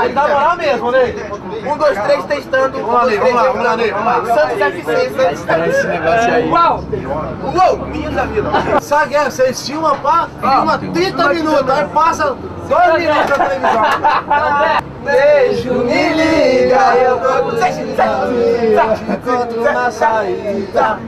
Mas na moral mesmo, né? 1, 2, 3, testando. Vamos lá, Ney. Santos FC, Santos Esse negócio aí. Uau! Minha da vida. Sabe, vocês filmam pá, filma 30 minutos, aí passa 2 minutos na televisão. Beijo, me liga, eu tô Encontro na saída.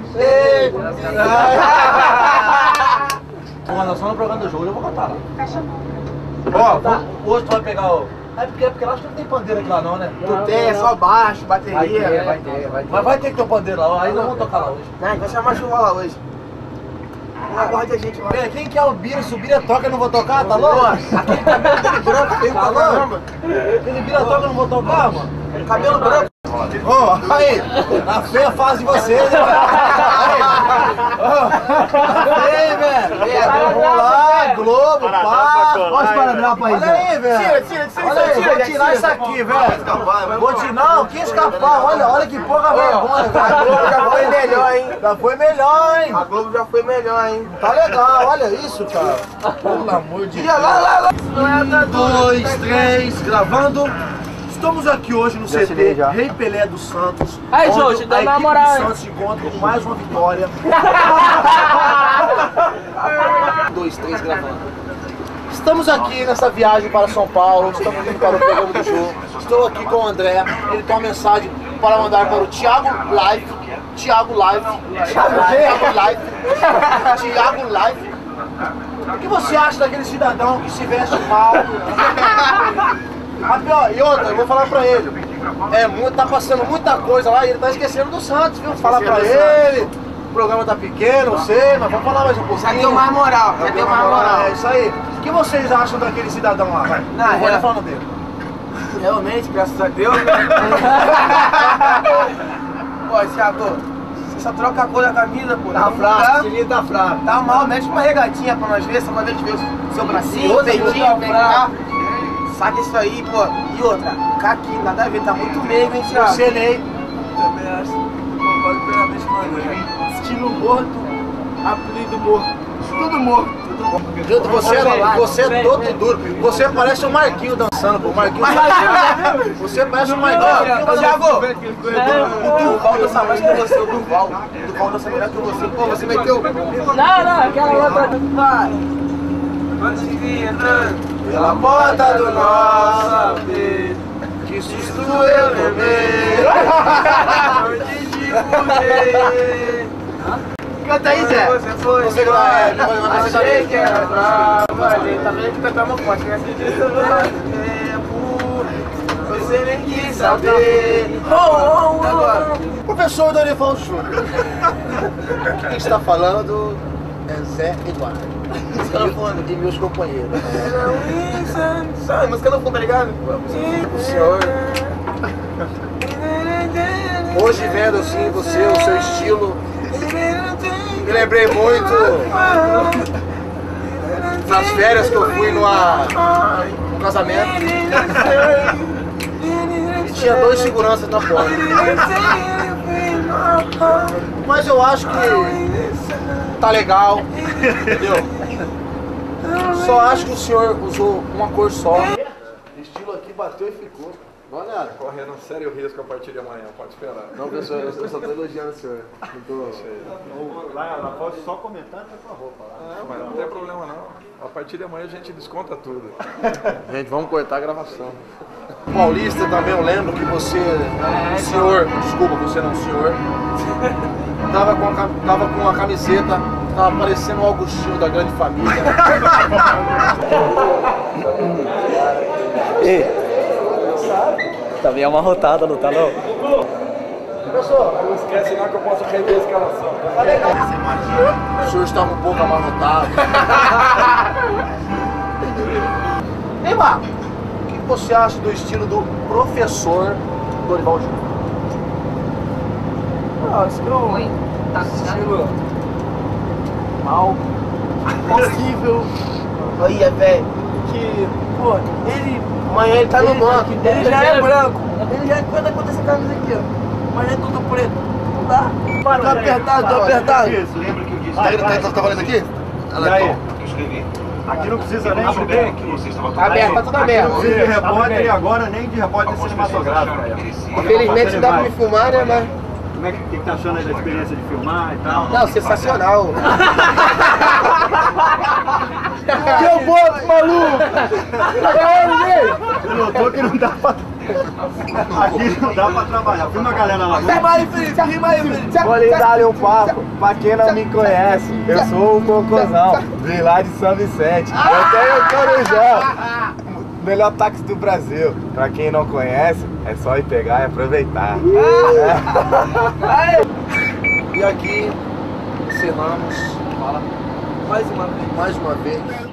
Mano, nós estamos no programa do jogo, eu vou cantar lá. Ó, hoje tu vai pegar o... É porque lá acho que não tem pandeiro aqui lá não, né? Não tem, é só baixo, bateria. Vai ter. Mas vai ter que ter um pandeiro lá, aí nós vamos tocar lá hoje. Não, vai chamar chuva lá hoje. Aguarde a gente lá. Quem que é o Bira? Se o Bira toca eu não vou tocar, tá louco? Aquele cabelo dele branco, feio pra caramba. Aquele Bira toca eu não vou tocar, mano. Cabelo branco. Ó, aí, a feia fase de vocês, né, velho? Aí, velho. Vamos lá, Globo, pá. Olha os paradrapos aí, olha aí, velho. Tira, Olha aí, vou tirar isso aqui, velho. Vou tirar, não, que escapar. Olha que pouca vergonha, velho. A Globo já foi melhor, hein? Já foi melhor, hein? A Globo já foi melhor, hein? Tá legal, olha isso, cara. Pelo amor de Deus. Lá. 2, 3, gravando. Estamos aqui hoje no CT Rei Pelé dos Santos. Aí, onde Jorge, dá a uma equipe moral, do hein? Santos se encontra com mais uma vitória. 2, 3, gravando. Estamos aqui nessa viagem para São Paulo, estamos indo para o programa do jogo. Estou aqui com o André, ele tem uma mensagem para mandar para o Thiago Live. Thiago Live. O que você acha daquele cidadão que se veste mal? Mas pior, e outra, eu vou falar pra ele. Tá passando muita coisa lá e ele tá esquecendo do Santos, viu? Fala pra ele. O programa tá pequeno, eu sei, mas vamos falar mais um pouquinho. Já deu mais moral, É isso aí. O que vocês acham daquele cidadão lá? Vai. Não vou falando dele. Realmente, graças a Deus, né? Pô, Thiago, você só troca a cor da camisa, pô. Tá fraco, esse tá fraco. Tá mal, mete uma regatinha pra nós ver, só pra gente ver o seu bracinho, o peitinho, vem cá. Saca isso aí, pô. E outra, caqui, nada a ver, tá muito meio, hein, Thiago? Você, Ney. Também acho, concordo plenamente com ele. Estilo morto, apelido morto, tudo morto. Você é todo duro. Você parece o Marquinhos dançando, pô. Marquinhos. Você parece o Marquinhos. Thiago, o Durval dança mais que você, o Durval. O Durval dança melhor que você. Pô, você meteu. Não, aquela outra. Vai. Antes de vir entrando pela porta do nosso AP, que susto eu levei. Canta aí, Zé. Você foi. Você que vai. Achei que era brava. Também que cantar uma forte, né? Você nem quis saber. Agora. Professor Dorival Júnior. Quem está falando é Zé Eduardo. E meus companheiros. Sabe, música não foi, tá ligado? O senhor. Hoje vendo assim você, o seu estilo, me lembrei muito nas férias que eu fui no casamento. E tinha 2 seguranças na porta. Mas eu acho que tá legal, entendeu? Só acho que o senhor usou uma cor só. O estilo aqui bateu e ficou. Olha, Correndo sério risco a partir de amanhã, pode esperar. não, pessoal, eu só tô elogiando o senhor. Não tô... Lá pode só comentar com a roupa lá. Mas não tem problema não. A partir de amanhã a gente desconta tudo. Gente, vamos cortar a gravação. Paulista também, eu lembro que você, senhor, desculpa, você não, senhor, tava com uma camiseta, tava parecendo o Augustinho da Grande Família. Também é uma rotada, não tá não? Professor, Não esquece não que eu posso rever a escalação. tá legal. O senhor estava um pouco amarrotado. Ei, Marco, o que você acha do estilo do professor Dorival Júnior? Acho que eu... Tá Estilo mal, possível. Olha, velho, que, pô, ele, amanhã ele tá no banco, ele já é branco, ele já é quando acontece essa camisa aqui, ó, mas é tudo preto, não dá. Tô apertado. Lembra que eu disse? Tá valendo aqui? E aí? Aqui não precisa nem de bem. Tá aberto, tá tudo Não aberto. precisa de repórter e agora nem de repórter cinematográfico. Infelizmente não dá pra me filmar, né, mas... Como é que tá achando aí da experiência de filmar e tal? Não, sensacional. Que eu boto, maluco! Você notou que não dá pra... Aqui não dá pra trabalhar. Filma a galera lá. Rima aí, Felipe, rima aí, Felipe. Vou lhe dar um papo, pra quem não me conhece, eu sou o Cocôzão, vim lá de São Vicente, eu tenho o Corujão, melhor táxi do Brasil, pra quem não conhece, é só ir pegar e aproveitar. E aqui encerramos, fala, mais uma vez,